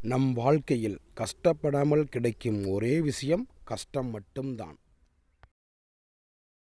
நம் வாழ்க்கையில் கஷ்டப்படாமல் கிடைக்கும் ஒரே விஷயம் கஷ்டம் மட்டும்தான்.